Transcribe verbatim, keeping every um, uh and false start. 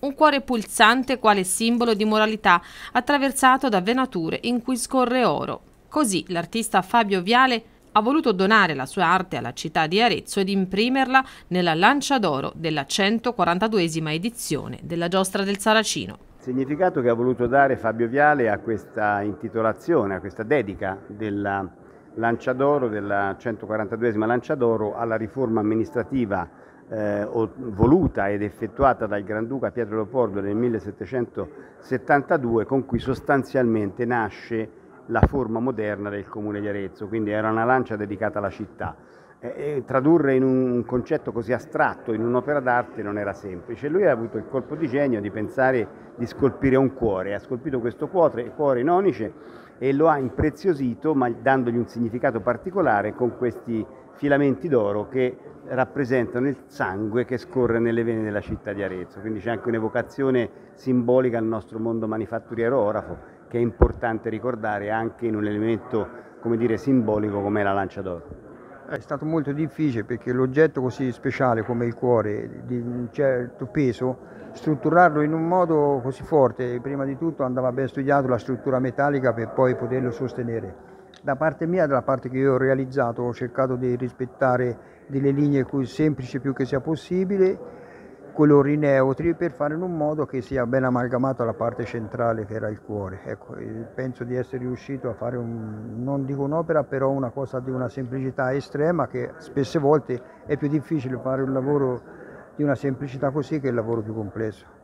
un cuore pulsante quale simbolo di moralità, attraversato da venature in cui scorre oro. Così l'artista Fabio Viale ha voluto donare la sua arte alla città di Arezzo ed imprimerla nella lancia d'oro della centoquarantaduesima edizione della Giostra del Saracino. Il significato che ha voluto dare Fabio Viale a questa intitolazione, a questa dedica della lancia d'oro, della centoquarantaduesima lancia d'oro alla riforma amministrativa eh, voluta ed effettuata dal Granduca Pietro Leopoldo nel millesettecentosettantadue, con cui sostanzialmente nasce la forma moderna del comune di Arezzo, quindi era una lancia dedicata alla città. E tradurre in un concetto così astratto in un'opera d'arte non era semplice. Lui ha avuto il colpo di genio di pensare di scolpire un cuore, ha scolpito questo cuore, cuore in onice e lo ha impreziosito, ma dandogli un significato particolare con questi filamenti d'oro che rappresentano il sangue che scorre nelle vene della città di Arezzo. Quindi c'è anche un'evocazione simbolica al nostro mondo manifatturiero orafo che è importante ricordare anche in un elemento, come dire, simbolico come la lancia d'oro. È stato molto difficile perché l'oggetto così speciale come il cuore, di un certo peso, strutturarlo in un modo così forte, prima di tutto andava ben studiato la struttura metallica per poi poterlo sostenere. Da parte mia, dalla parte che io ho realizzato, ho cercato di rispettare delle linee così semplici più che sia possibile, colori neutri, per fare in un modo che sia ben amalgamato alla parte centrale che era il cuore. Ecco, penso di essere riuscito a fare, un, non dico un'opera, però una cosa di una semplicità estrema, che spesse volte è più difficile fare un lavoro di una semplicità così che il lavoro più complesso.